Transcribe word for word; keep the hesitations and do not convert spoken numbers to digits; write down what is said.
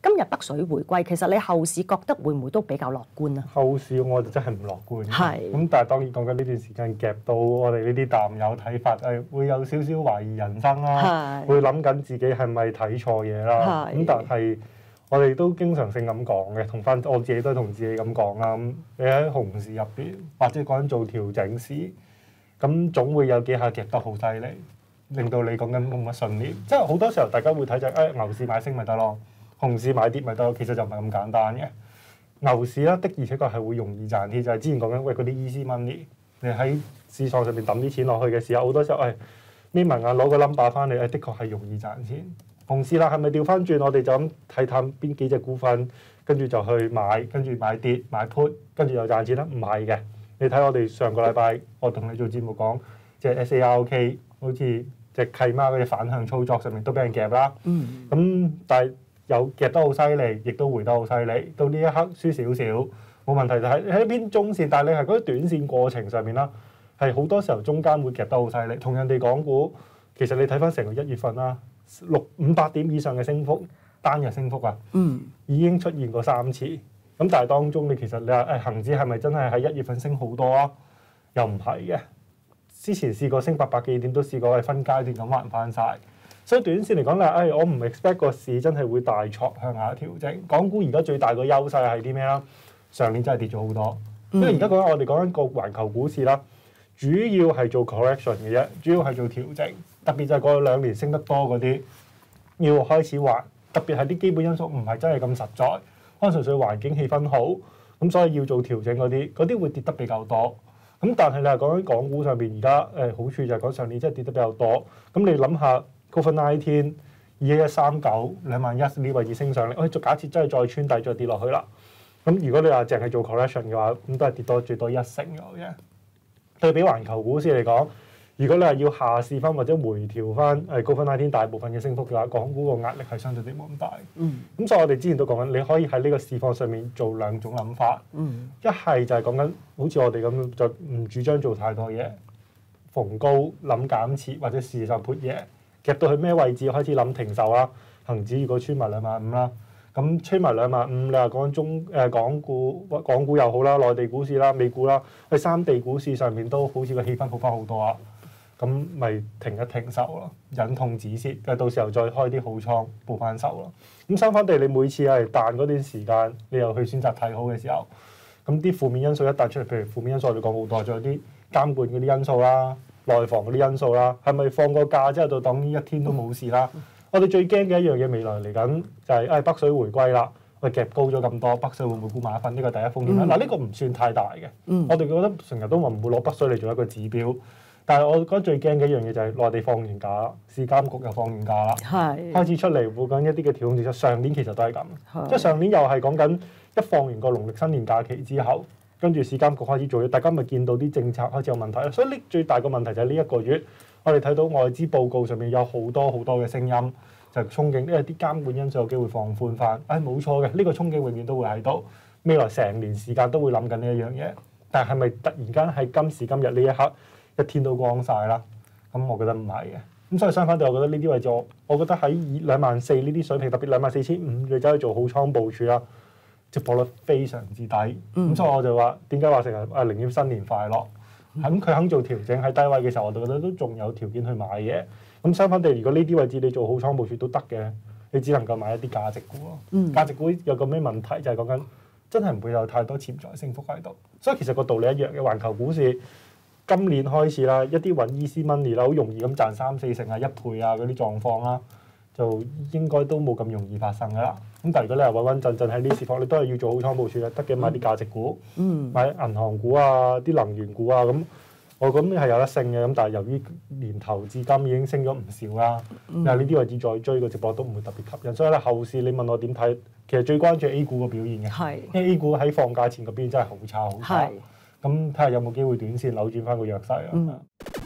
今日北水回歸，其實你後市覺得會唔會都比較樂觀啊？ 後市我就真係唔樂觀。 係。 咁但係當然講緊呢段時間夾到我哋呢啲淡友睇法，誒會有少少懷疑人生啦，會諗緊自己係咪睇錯嘢啦。咁但係我哋都經常性咁講嘅，同翻我自己都同自己咁講啦。咁你喺熊市入邊，或者講緊做調整市，咁總會有幾下夾得好犀利，令到你講緊冇乜信念。即係好多時候大家會睇就係誒牛市買升咪得咯。熊市買跌咪得咯，其實就唔係咁簡單嘅。牛市啦，的而且確係會容易賺啲，就係、是、之前講緊喂嗰啲 easy money，你喺市場上面抌啲錢落去嘅時候，好多時候誒眯埋眼攞個 number 翻嚟，誒的確係容易賺錢。熊市啦，係咪調翻轉？我哋就咁睇淡邊幾隻股份，跟住就去買，跟住買跌買 put，跟住又賺錢啦？唔係嘅，你睇我哋上個禮拜我同你做節目講，即係 S A R K， 好似隻契媽嗰隻反向操作上面都俾人夾啦。嗯。咁但係有夾得好犀利，亦都回得好犀利。到呢一刻輸少少冇問題，就係喺一邊中線，但係你係嗰啲短線過程上面啦，係好多時候中間會夾得好犀利。同人哋港股，其實你睇翻成個一月份啦，六五百點以上嘅升幅，單日升幅啊，嗯，已經出現過三次。咁但係當中你其實你話誒恆指係咪真係喺一月份升好多啊？又唔係嘅。之前試過升八百幾點，都試過係分階段咁還翻晒。所以短線嚟講咧，誒、哎、我唔 expect 個市真係會大挫向下調整。港股而家最大個優勢係啲咩啦？上年真係跌咗好多，因為而家講緊我哋講緊個環球股市啦，主要係做 correction 嘅啫，主要係做調整。特別就係過兩年升得多嗰啲，要開始還。特別係啲基本因素唔係真係咁實在，可能純粹環境氣氛好，咁所以要做調整嗰啲，嗰啲會跌得比較多。咁但係你係講緊港股上邊而家誒好處就係講上年真係跌得比較多。咁你諗下。Covid nineteen 二一一三九兩萬一呢位置升上嚟，我哋假設真係再穿底再跌落去啦。咁如果你話淨係做 correction 嘅話，咁都係跌多最多一成嘅啫。對比環球股市嚟講，如果你係要下試翻或者回調翻誒 Covid nineteen 大部分嘅升幅嘅話，港股個壓力係相對地冇咁大。嗯。咁所以我哋之前都講緊，你可以喺呢個市況上面做兩種諗法。嗯。一係就係講緊，好似我哋咁就唔主張做太多嘢，逢高諗減持或者試下 put 嘢。夾到去咩位置開始諗停售啦？恆指如果穿埋兩萬五啦，咁穿埋兩萬五，你話講中誒港股、港股又好啦，內地股市啦、美股啦，喺三地股市上面都好似個氣氛好翻好多啊！咁咪停一停售咯，忍痛止蝕，到時候再開啲好倉補翻手咯。咁相反地，你每次係彈嗰段時間，你又去選擇睇好嘅時候，咁啲負面因素一彈出嚟，譬如負面因素我哋講好多，仲有啲監管嗰啲因素啦。內房嗰啲因素啦，係咪放個假之後就等於一天都冇事啦？我哋最驚嘅一樣嘢，未來嚟緊就係、是、誒、哎、北水回歸啦，喂夾高咗咁多，北水會唔會沽埋一份？呢、這個第一風險啦。嗱、嗯，呢、這個唔算太大嘅。嗯、我哋覺得成日都話唔會攞北水嚟做一個指標，但係我覺得最驚嘅一樣嘢就係內地放完假，市監局又放完假啦，係開始出嚟會講一啲嘅調控政策。上年其實都係咁，即係上年又係講緊一放完個農曆新年假期之後。跟住市監局開始做嘢，大家咪見到啲政策開始有問題啦。所以呢最大個問題就係呢一個月，我哋睇到外資報告上面有好多好多嘅聲音，就憧憬因為啲監管因素有機會放寬翻。唉、哎，冇錯嘅，呢、這個憧憬永遠都會喺度，未來成年時間都會諗緊呢一樣嘢。但係咪突然間喺今時今日呢一刻一天都光晒啦？咁我覺得唔係嘅。咁所以相反地，我覺得呢啲位置，我我覺得喺兩萬四呢啲水平，特別兩萬四千五，你走去做好倉部署啦。值博率非常之低，咁、嗯、所以我就話點解話成日啊寧願新年快樂，咁佢、嗯、肯做調整喺低位嘅時候，我就覺得都仲有條件去買嘢。咁相反地，如果呢啲位置你做好倉部署都得嘅，你只能夠買一啲價值股咯。嗯、價值股有個咩問題就係講緊真係唔會有太多潛在升幅喺度，所以其實個道理一樣嘅。環球股市今年開始啦，一啲揾 easy money 啦，好容易咁賺三四成啊、一倍啊嗰啲狀況啦，就應該都冇咁容易發生噶啦。咁但係如果你係穩穩陣陣喺呢市況，你都係要做好倉部署嘅，得嘅買啲價值股，嗯、買銀行股啊、啲能源股啊，咁我諗係有得升嘅。咁但係由於年頭至今已經升咗唔少啦，嗯、但係呢啲位置再追個直播都唔會特別吸引。所以咧後市你問我點睇，其實最關注 A 股嘅表現嘅，是因為 A 股喺放假前嗰邊真係好差好差。咁睇下有冇機會短線扭轉翻個弱勢啊！嗯